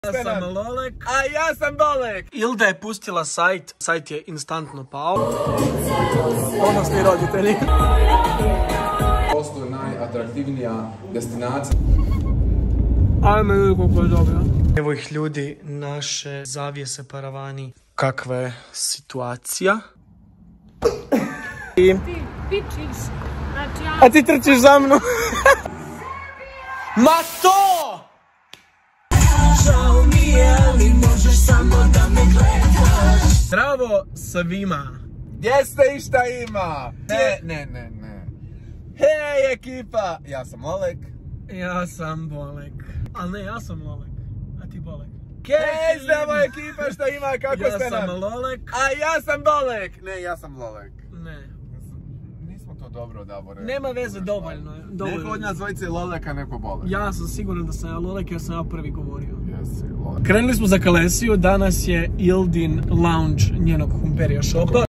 Ja sam Lolek. A ja sam Bolek. Ilda je pustila sajt je instantno pao. Odnosni roditelji. Postoje najatraktivnija destinacija. Ajme ljudi koliko je dobro. Evo ih ljudi, naše zavjese paravani. Kakva je situacija? Ti pičiš. Znači ja... A ti trčiš za mnom. Ma to! Žao mi je, ali možeš samo da me gledaš. Zdravo svima. Gdje ste i šta ima? Ne. Hej ekipa, ja sam Olek. Ja sam Bolek. Ali ne, ja sam Lolek. A ti Bolek. Hej, zdravo ekipa, šta ima, kako ste nam? Ja sam Lolek. A ja sam Bolek. Ne, ja sam Lolek. Ne. Nismo to dobro odabrali. Nema veze, dovoljno je. Neko od nas dvojice je Lolek, a neko Bolek. Ja sam siguran da sam ja Lolek jer sam ja prvi govorio. Jesi Lolek. Krenuli smo za Kalesiju, danas je Ildin lounge njenog Humperija shopa.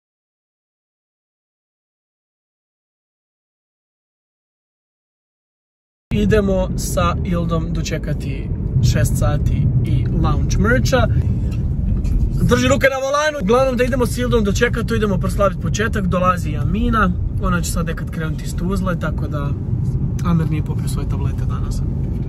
Idemo sa Ildom dočekati 6 sati i lounge mercha. Drži ruke na volanu. Uglavnom da idemo s Ildom dočekati, tu idemo proslaviti početak, dolazi Amina. Ona će sad nekad krenuti iz Tuzle, tako da Amer nije popio svoje tablete danas.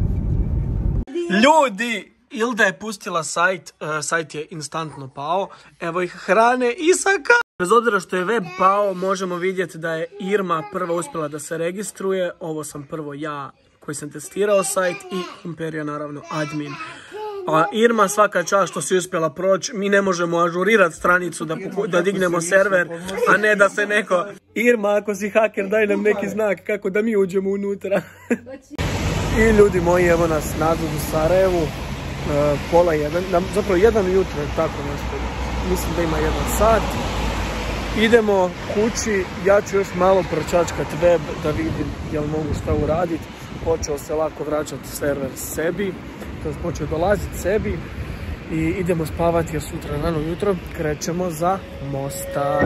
Ljudi! Ilda je pustila sajt je instantno pao. Evo ih hrane Isaka. Bez obzira što je web pao, možemo vidjeti da je Irma prva uspjela da se registruje. Ovo sam prvo ja koji sam testirao sajt i Humperija naravno admin. A Irma, svaka čast što si uspjela proći, mi ne možemo ažurirati stranicu da dignemo server, a ne da se neko... Irma, ako si haker, daj nam neki znak kako da mi uđemo unutra. I ljudi moji, evo nas nazad u Sarajevu, pola jedan, zapravo 1 ujutro je tako nešto, mislim da ima 1 sat. Idemo kući, ja ću još malo pročačkati web da vidim jel mogu šta uraditi. Počeo se lako vraćati server sebi, to je počeo dolaziti sebi i idemo spavati jer sutra rano ujutro krećemo za Mostar.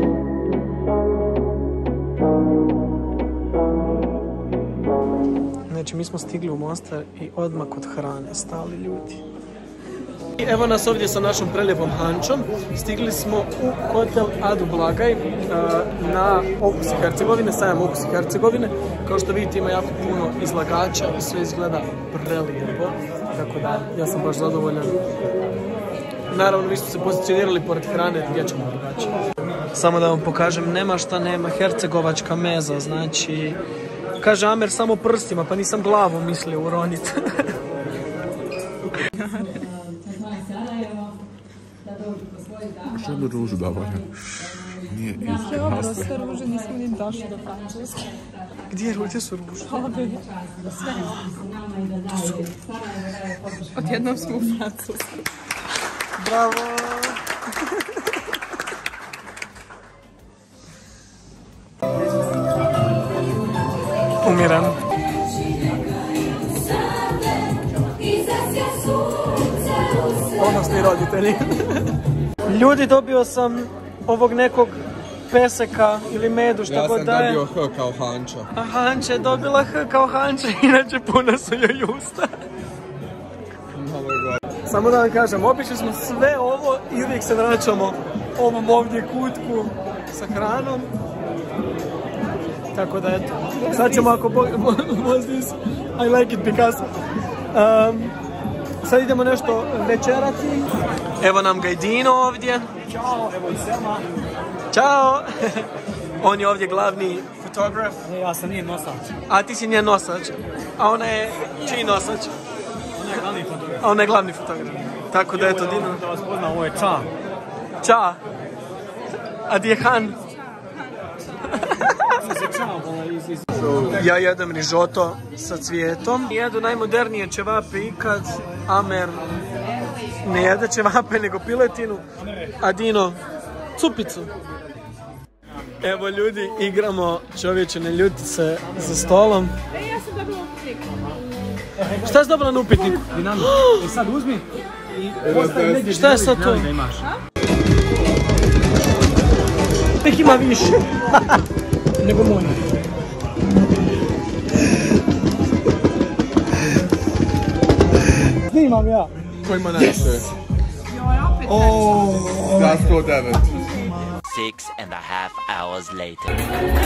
Znači mi smo stigli u Mostar i odmah kod hrane stali ljudi. I evo nas ovdje sa našom prelijepom Hančom. Stigli smo u hotel Adu Blagaj na Okus i Hercegovine, sajam Okus i Hercegovine. Kao što vidite ima jako puno izlagača i sve izgleda prelijepo. Tako da ja sam baš zadovoljan. Naravno vi ste se pozicionirali pored hrane, gdje ćemo drugačije. Samo da vam pokažem, nema šta nema, hercegovačka meza, znači... Kaže Amer samo prstima, pa nisam glavom mislio uroniti. Što bi ružu davao? Nije Neke oproste ruže nismo ni došli do Francuske. Gdje ruže su ruže? Ove, sve. Odjednom smo u Francusku. Bravo! Umiram. Odnosni roditelji. Ljudi, dobio sam ovog nekog peseka ili medu, šta god daje. Ja sam dobio H kao Hanča. A Hanča je dobila H kao Hanča, inače puno su joj usta. Samo da vam kažem, obišli smo sve ovo i uvijek se vraćamo ovom ovdje kutku sa hranom. Tako da eto, sad ćemo ako was this, I like it because sad idemo nešto večerati. Evo nam Gajdino ovdje. Ćao, evo i Selma. Ćao. On je ovdje glavni fotograf. Ja sam njen nosač. A ti si njen nosač. A ona je čiji nosač? Ona je glavni fotograf. A ona je glavni fotograf. Tako da eto, Dino. Da vas poznam, ovo je Ča. Ča. A di je Han? Ja jedem rižoto sa cvijetom. Jedu najmodernije ćevape ikad. Amer ne jede ćevape nego piletinu. A Dino cupicu. Evo ljudi, igramo čovječe ne ljuti se za stolom. Ja sam dobila upitnik. Šta si dobila na upitniku? Dinamik. I sad uzmi i postavi negdje. Šta je sad to? Da imaš. Nek ima više. Nego moj. Snimam ja. Ko ima najviše? Joj, opet Da, 109. 6.5 hours later.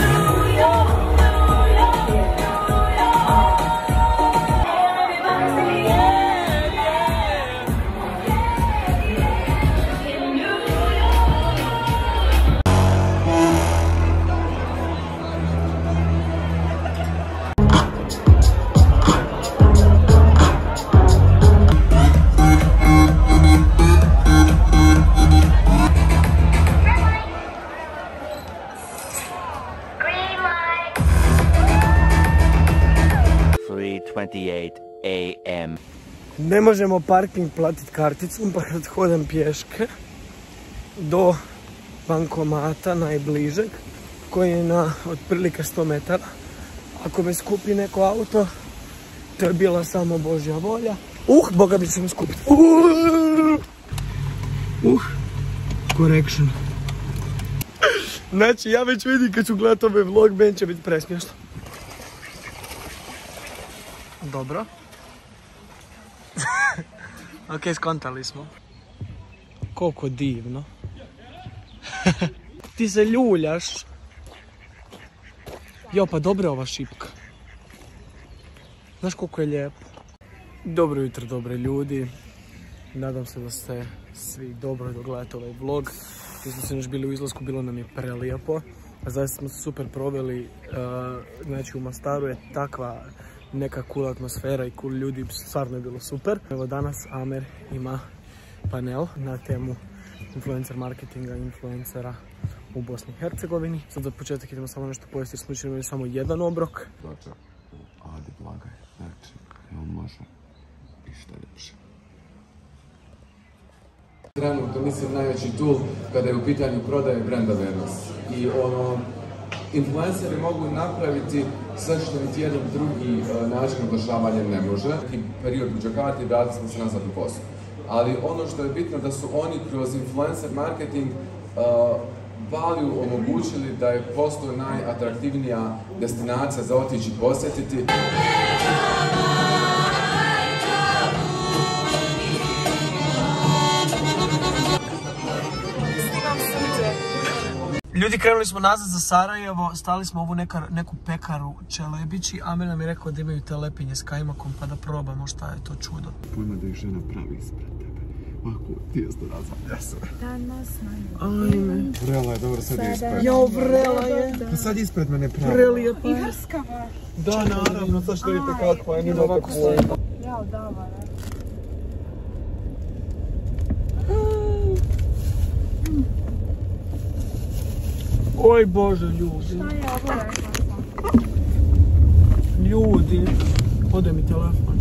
AM. Ne možemo parking platiti karticom, pa kad hodam pješke do bankomata najbližeg, koji je na otprilike 100 metara. Ako me skupi neko auto, to je bila samo Božja volja. Boga bi će me skupiti. Correction. Znači, ja već vidim kad ću gledati ovaj vlog, meni će biti presmiješno. Dobro. Ok, skontali smo. Koliko divno. Ti se ljuljaš. Jo, pa dobra ova šipka. Znaš koliko je lijepo. Dobro jutro, dobre ljudi. Nadam se da ste svi dobro dogledati ovaj vlog. Mi smo se još bili u izlasku, bilo nam je prelijepo. A zaista smo se super proveli. Znači u Mostaru je takva neka cool atmosfera i cool ljudi, stvarno je bilo super. Evo danas Amer ima panel na temu influencer marketinga i influencera u Bosni i Hercegovini. Sad za početak idemo samo nešto pojesti jer smo učinili imali samo jedan obrok. Ploča, Adi Blagaj, znači, on može i šta ljepše. Trenutno mislim najveći tool kada je u pitanju prodaje brand awareness. I influenceri mogu napraviti sve što niti jedan drugi način oglašavanja ne može. I period u Džakarti vratili smo se nazad u Bosnu. Ali ono što je bitno da su oni kroz influencer marketing Baliju omogućili da je postao najatraktivnija destinacija za otići i posjetiti. Ljudi, krenuli smo nazad za Sarajevo, stali smo ovu neku pekaru Čelebići. Amer nam je rekao da imaju te lepinje s kajmakom, pa da probamo šta je to čudo. Pojma da ih žena pravi ispred tebe. Ovako, tijesto razvalja se. Ajme. Vrela je, dobro, sad je ispred. Jao, vrela je. Pa sad ispred mene pravi. Prelijepa. I hrskava. Da, naravno, sad što vidite kakva je, nima ovako stoji. Jao, davara. Oj Bože, ljudi. Šta je ovo rekla? Ljudi. Ode mi telefon.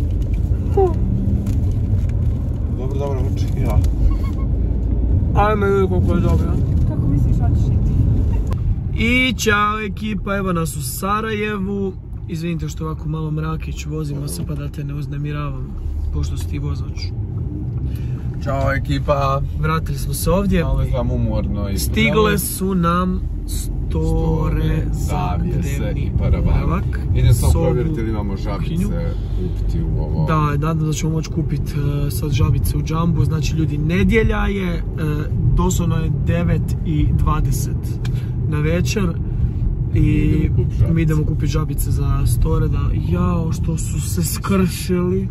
Dobro, uči ja. Ajme, ljudi koliko je dobro. Kako misliš otišiti? I čao ekipa, evo nas u Sarajevu. Izvinite što ovako malo mrakić, vozimo se pa da te ne uznemiravam, pošto si ti vozač. Ćao ekipa. Vratili smo se ovdje. Malo izgledam umorno i... Stigle su nam store za dnevni boravak. Idem samo provjeriti ili imamo žabice kupiti u ovo. Da, nadam da ćemo moći kupiti sad žabice u džambu. Znači ljudi, nedjelja je, doslovno je 9:20 na večer. I mi idemo kupiti žabice za store da, jao što su se skršili.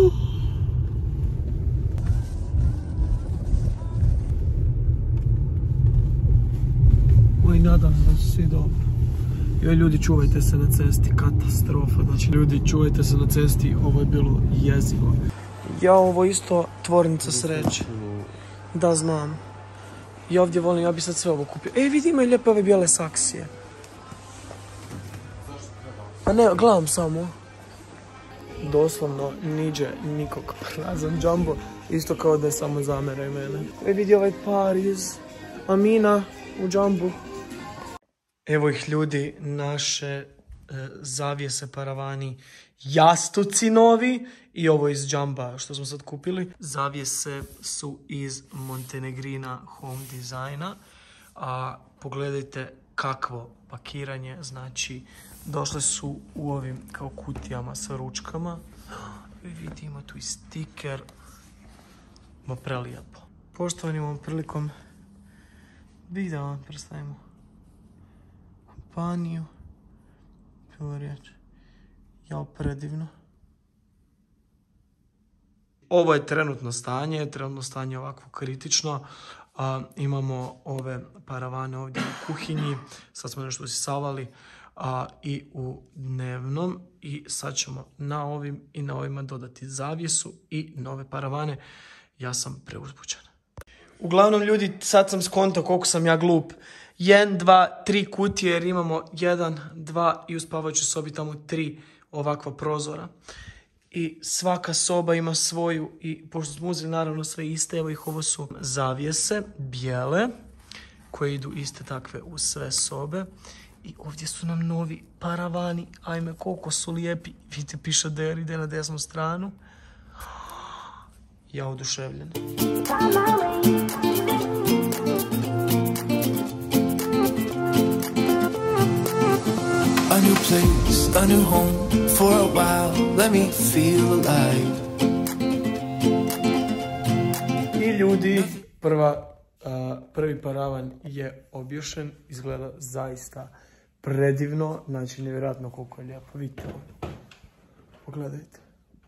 I nadam se da su svi dobro. Joj ljudi, čuvajte se na cesti, katastrofa. Znači ljudi, čuvajte se na cesti, ovo je bilo jezivo. Ja, ovo isto tvornica sreće. Da, znam. Ja ovdje volim, ja bi sad sve ovo kupio. Vidi, imaju lijepe ove bijele saksije. Pa ne, gledam samo. Doslovno, niđe nikog prazan džambo. Isto kao da je samo zamera i mene. Vidi ovaj Pariz. Amina u džambu. Evo ih ljudi, naše zavjese paravani, jastuci novi i ovo iz džamba što smo sad kupili. Zavjese su iz Montenegrina Home Designa, a pogledajte kakvo pakiranje, znači došle su u ovim kao kutijama sa ručkama. Vidi, ima tu i stiker, Ma prelijepo. Poštovani, ovom prilikom bih da vam predstavimo kompaniju. Bilo riječ. Jao, predivno. Ovo je trenutno stanje je ovako kritično. Imamo ove paravane ovdje u kuhinji, sad smo nešto usisavali i u dnevnom i sad ćemo na ovim i na ovima dodati zavjesu i nove paravane. Ja sam preuzbuđen. Uglavnom ljudi, sad sam skontao koliko sam ja glup. 1, 2, 3 kutije jer imamo 1, 2 i u spavajućoj sobi tamo 3 ovakva prozora. I svaka soba ima svoju i pošto smo uzeli naravno sve iste, evo ih, ovo su zavjese, bijele, koje idu iste takve u sve sobe. I ovdje su nam novi paravani, ajme koliko su lijepi. Vidite, piše Deri, ide na desnu stranu. Ja oduševljen. A new place, a new home, for a while, let me feel alive. I ljudi, prvi paravan je objušen, izgleda zaista predivno, znači nevjerojatno koliko je lijepo, vidite ovdje, pogledajte.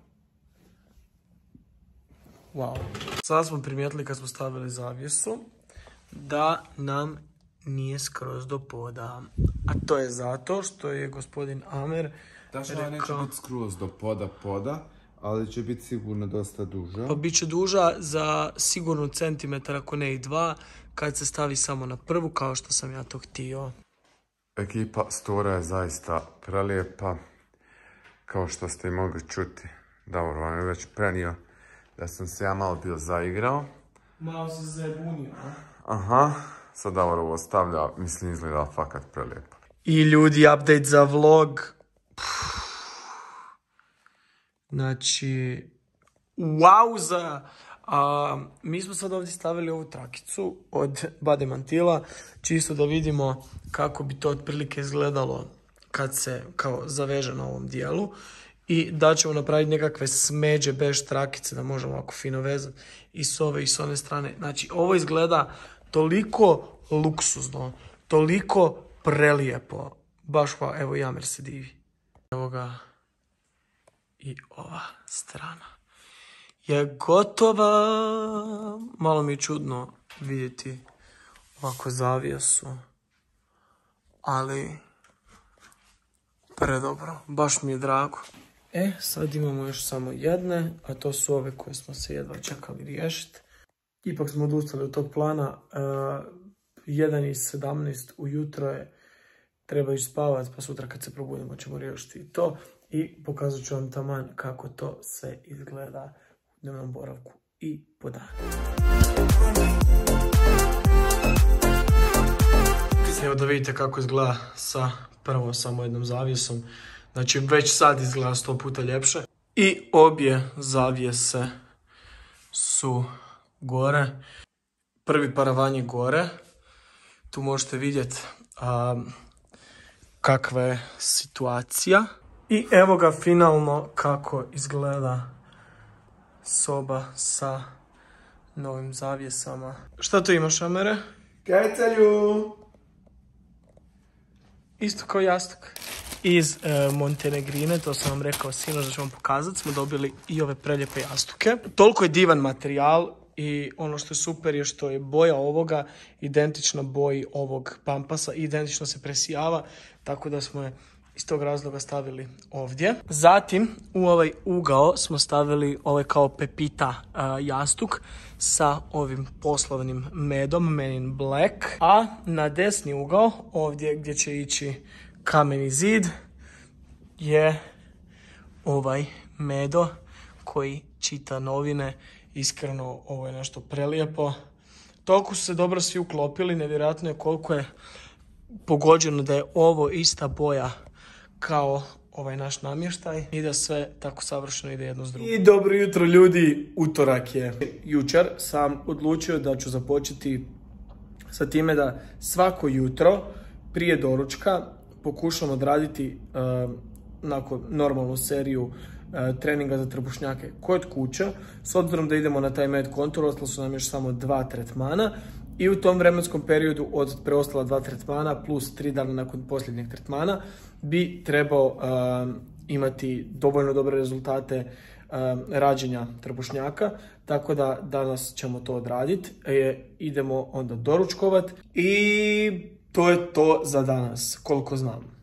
Wow. Sada smo primijetili kad smo stavili zavjesu da nam nije skroz do poda. A to je zato što je gospodin Amer rekao... neće biti skroz do poda, ali će biti sigurno dosta duža. Pa bit će duža za sigurno centimetar, ako ne i 2, kad se stavi samo na prvu, kao što sam ja to htio. Ekipa Stora je zaista prelijepa. Kao što ste i mogli čuti, Davor vam je već prenio da sam se ja malo bio zaigrao. Malo se zajebunio, a? Aha, sad Davor ovo stavlja, mislim izgleda fakat prelijepo. I ljudi, update za vlog. Znači, wowza! Mi smo sad ovdje stavili ovu trakicu od Bademantila, čisto da vidimo kako bi to otprilike izgledalo kad se kao zaveže na ovom dijelu. I da ćemo napraviti nekakve smeđe bež trakice da možemo ovako fino vezati i s ove i s one strane. Znači, ovo izgleda toliko luksuzno, toliko prelijepo. Baš hvala, evo i Amer se divi. Evo ga i ova strana je gotova. Malo mi je čudno vidjeti ovako zavijesu, ali predobro, baš mi je drago. Sad imamo još samo jedne, a to su ove koje smo se jedva čekali riješiti. Ipak smo odustali od tog plana. 1:17 ujutro je, treba ići spavati, pa sutra kad se probudimo ćemo riješiti i to. I pokazat ću vam taman kako to sve izgleda u dnevnom boravku i po danu. Evo da vidite kako izgleda sa prvo samo jednom zavjesom. Znači već sad izgleda 100 puta ljepše. I obje zavjese su gore. Prvi paravan je gore. Tu možete vidjeti kakva je situacija. I evo ga finalno kako izgleda soba sa novim zavjesama. Šta tu imaš, Amere? Kajcelju! Isto kao jastuk. Iz Montenegrine, to sam vam rekao sinoć da ću vam pokazati, smo dobili i ove prelijepe jastuke. Toliko je divan materijal i ono što je super je što je boja ovoga identična boji ovog pampasa i identično se presijava, tako da smo je iz tog razloga stavili ovdje. Zatim u ovaj ugao smo stavili ovaj kao pepita jastuk sa ovim poslovnim medom, Men in Black. A na desni ugao, ovdje gdje će ići kameni zid, je ovaj medo koji čita novine. Iskreno, ovo je nešto prelijepo. Toliko su se dobro svi uklopili, nevjerojatno je koliko je pogođeno da je ovo ista boja kao ovaj naš namještaj i da sve tako savršeno ide jedno s drugim. I dobro jutro ljudi, utorak je. Jučer sam odlučio da ću započeti sa time da svako jutro prije doručka pokušam odraditi nakon normalnu seriju treninga za trbušnjake kod kuće. S obzirom da idemo na taj med kontur, ostalo su nam još samo 2 tretmana i u tom vremenskom periodu od preostala 2 tretmana plus 3 dana nakon posljednjeg tretmana bi trebao imati dovoljno dobre rezultate rađenja trbušnjaka, tako da danas ćemo to odraditi. Idemo onda doručkovat i to je to za danas, koliko znam.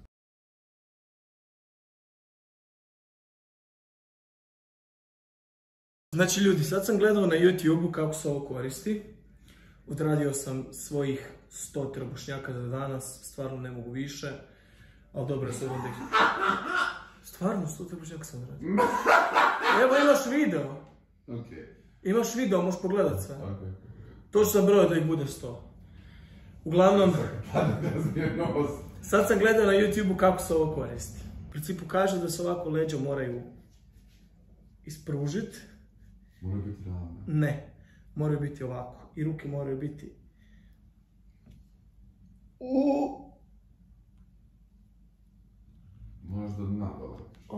Znači ljudi, sad sam gledao na YouTube-u kako se ovo koristi. Odradio sam svojih 100 trbušnjaka za danas, stvarno ne mogu više, ali dobro se onda ih... Stvarno 100 trbušnjaka sam odradio. Evo imaš video. Imaš video, možeš pogledat sve. To sam brojao da ih bude 100. Uglavnom, sad sam gledao na YouTube-u kako se ovo koristi. U principu kaže da se ovako leđa moraju ispružiti. Moraju biti ravne. Ne, moraju biti ovako. I ruke moraju biti... Možda dna dobro.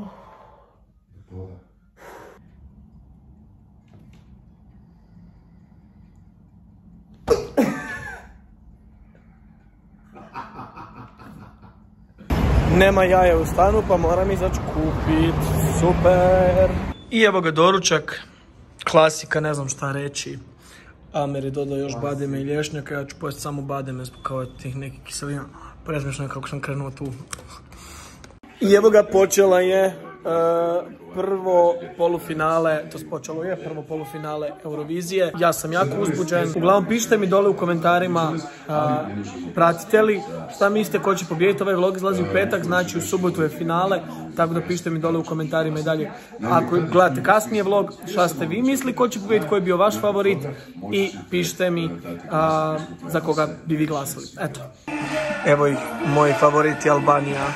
Nema jaja u stanu, pa moram izaći kupit. Super! I evo ga doručak. Klasika, ne znam šta reći. Amer je dodao još bademe i lješnjaka, ja ću pojesti samo bademe zbog kao tih nekih kiselina. Prezmišno je kako sam krenuo tu. I evo ga, počela je prvo polufinale, to počelo je prvo polufinale Eurovizije. Ja sam jako uzbuđen. Uglavnom pišite mi dole u komentarima pratite li, šta mislite ko će pobijediti. Ovaj vlog izlazi u petak, znači u subotu je finale, tako da pišite mi dole u komentarima i dalje. Ako gledate kasnije vlog, šta ste vi mislili ko će pobijediti, koji je bio vaš favorit i pišite mi za koga bi vi glasali. Eto. Evo ih, moji favoriti Albanija.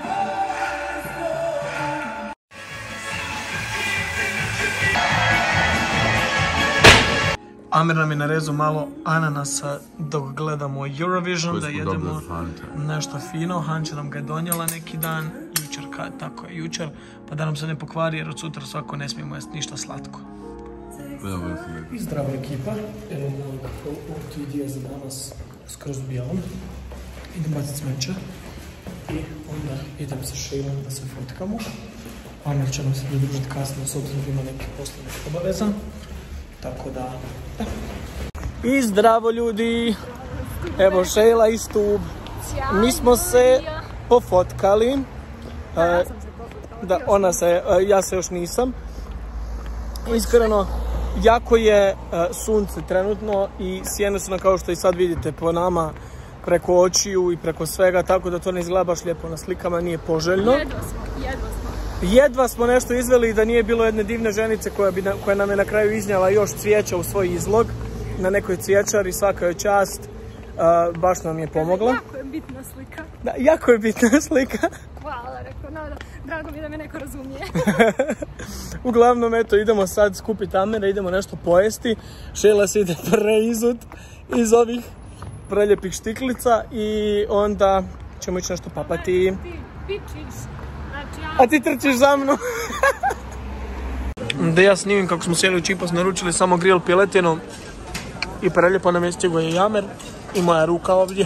Amer nam je narezao malo ananasa dok gledamo Eurovision, da jedemo nešto fino. Hanča nam ga je donijela neki dan, jučer, pa da nam se ne pokvari jer od sutra svako ne smijemo jesti ništa slatko. I zdrava ekipa, evo ovdje idija za danas skroz bijelom. Idem baciti smeće i onda idem sa Šejlom da se fotkamo. Amer će nam se pridružiti kasnije s obzirom da ima neki poslovnih obaveza. Tako da... I zdravo ljudi! Evo Šejla i Stub. Mi smo se pofotkali. Da, ona se, ja se još nisam. Iskreno, jako je sunce trenutno i sjene su nam kao što i sad vidite po nama preko očiju i preko svega, tako da to ne izgleda baš lijepo na slikama, nije poželjno. Jedva smo nešto izveli da nije bilo jedne divne ženice koja nam je na kraju iznijela još cvijeća u svoj izlog na nekoj cvijećari, svaka joj čast, baš nam je pomogla. Jako je bitna slika. Da, jako je bitna slika. Hvala, rekao, drago mi je da me neko razumije. Uglavnom, eto, idemo sad skupiti Amera, idemo nešto pojesti. Šejla se ide preizut iz ovih preljepih štiklica i onda ćemo ići nešto papati. Ti pičiš. A ti trčiš za mnom. Da ja snimim kako smo sjeli u Čipas, naručili samo grill piletinu i preljepo nam je stigao i Amer i moja ruka ovdje.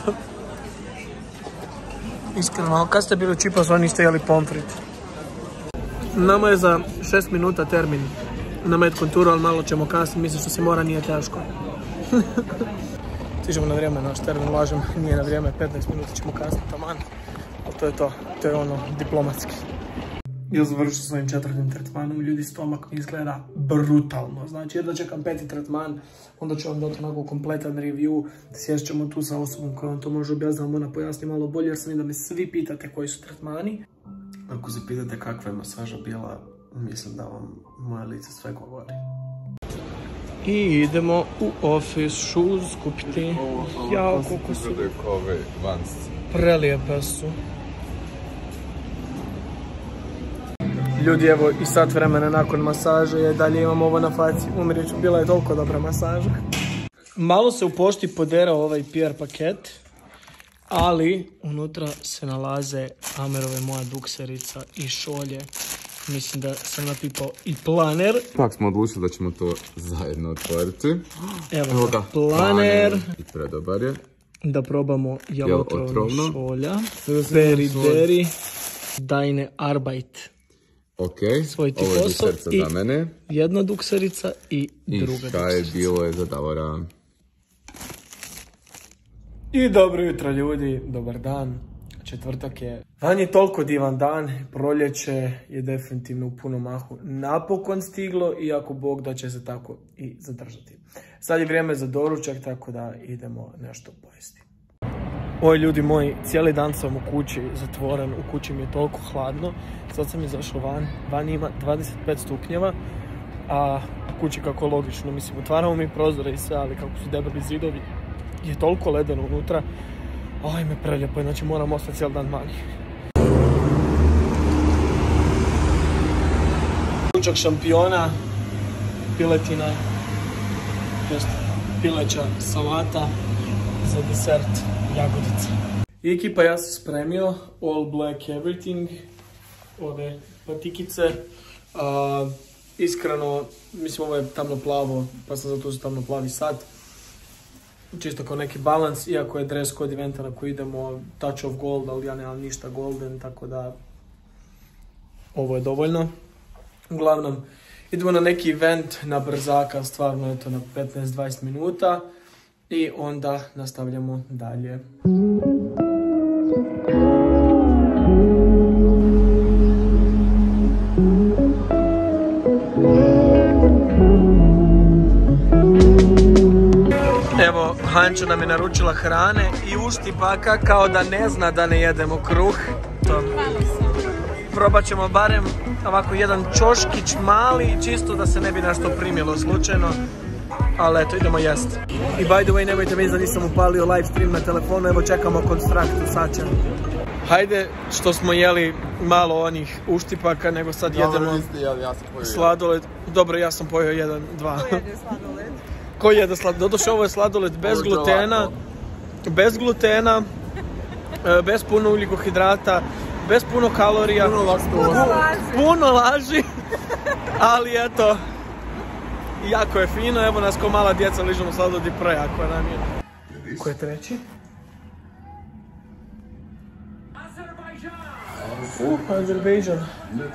Iskreno, kad ste bili u Čipasu, niste jeli pomfrit. Nama je za 6 minuta termin na med konturu, ali malo ćemo kasniti, mislim što se mora, nije teško. Stižemo na vrijeme, naš termin, lažem, nije na vrijeme, 15 minuta ćemo kasniti, taman. Ali to je to, to je ono diplomatski. Ja završio svojim 4. tretmanom, ljudi, stomak mi izgleda brutalno. Znači, jedva čekam 5. tretman, onda ću vam dati onako kompletan review, sjest ćemo tu sa osobom koja vam to može objasniti, da vam ona pojasni malo bolje, jer sam vidim da me svi pitate koji su tretmani. Ako se pitate kakva je masaža bila, mislim da vam moje lice sve govori. I idemo u Office Shoes kupiti. Jao, koliko su prelijepe su. Ljudi, evo i sat vremena nakon masaže je, dalje imam ovo na faci. Umiriću, bila je toliko dobra masaža. Malo se u pošti poderao ovaj PR paket, ali unutra se nalaze Amerove moja dukserica i šolje Mislim da sam napipao i planer. Pak smo odlučili da ćemo to zajedno otvoriti. Evo ga, planer. I predobar je. Da probamo Jel otrovno šolja. Peri, Deine Arbeit. Ok, Svoj ti ovo je posao dukserica za mene. Jedna dukserica i druga dukserica. I šta je bilo je za Davora. I dobro jutro ljudi, dobar dan. Četvrtak je. Dan je toliko divan dan, proljeće je definitivno u punom mahu napokon stiglo i ako Bog da će se tako i zadržati. Sad je vrijeme za doručak, tako da idemo nešto pojesti. Oj ljudi moji, cijeli dan sam u kući zatvoren, u kući mi je toliko hladno. Sad sam izašao van ima 25 stupnjeva, a u kući kako logično, mislim, otvaramo mi prozore i sve, ali kako su debeli zidovi, je toliko ledeno unutra. Oj, me preljepo, znači moram ostati cijeli dan vani. Ručak šampiona, piletina, pileća salata, za desert jagodice. I ekipa, ja sam spremio all black everything, ove patikice. Iskreno, mislim ovo je tamno plavo, pa sam zato uzeo tamno plavi sat. Čisto kao neki balans, iako je dress code eventa na koji idemo touch of gold, ali ja nemam ništa golden, tako da ovo je dovoljno. Uglavnom, idemo na neki event na brzaka, stvarno je to na 15-20 minuta i onda nastavljamo dalje. Evo, Hančo nam je naručila hrane i uštipaka kao da ne zna da ne jedemo kruh. Probat ćemo barem ovako jedan čoškić mali, čisto da se ne bi nešto primjelo slučajno. Ali eto, idemo jest. I by the way, nemojte misliti da nisam upalio live stream na telefonu, evo čekamo konstrakt u sačan. Hajde, što smo jeli malo onih uštipaka, nego sad jedemo sladoled. Dobro, ja sam pojeo jedan, dva. Ko jede sladoled? Ko jede sladoled? Doduše, ovo je sladoled bez glutena, bez puno ugljikohidrata, bez puno kalorija, puno laži, ali eto, jako je fino, evo nas ko mala djeca ližemo sladoled i prejako nam je. Ko je treći? Azerbejdžan.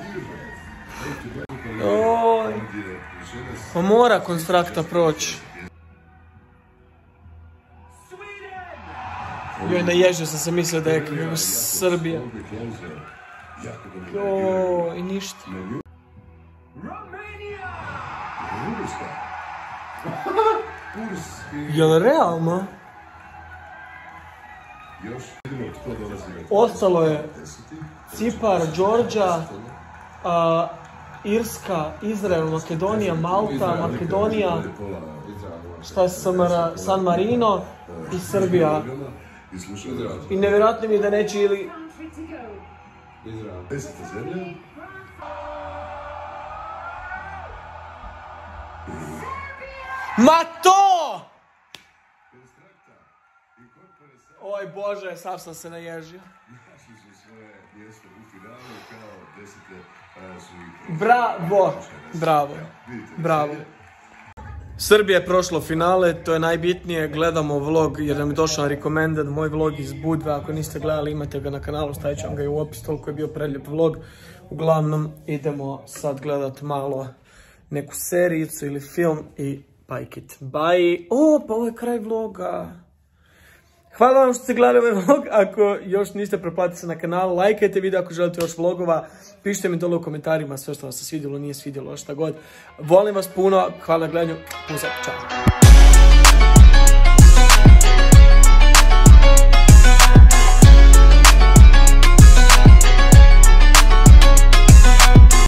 Oj, pa mora konstrakta proći. Joj, naježio sam se, mislio da je Srbija. Joj, ništa. Jel realno? Ostalo je Cipar, Đorđa, Irska, Izrael, Makedonija, Malta, Makedonija, šta je San Marino i Srbija. I nevjerojatno mi je da neće ili... Ma to! Oj Bože, sav sam se naježio. Bravo, bravo, bravo. Srbija je prošlo finale, to je najbitnije, gledamo vlog jer nam je došao recommended, moj vlog iz Budve, ako niste gledali imate ga na kanalu, stavit ću vam ga i u opis, toliko je bio prelijep vlog. Uglavnom idemo sad gledat malo neku serijicu ili film i pajkit. Bye! O, pa ovo je kraj vloga. Hvala vam što ste gledali ovaj vlog, ako još niste pretplatili se na kanal, lajkajte video ako želite još vlogova, pišite mi dole u komentarima sve što vam se svidjelo, nije svidjelo, šta god. Volim vas puno, hvala na gledanju, puza, čao.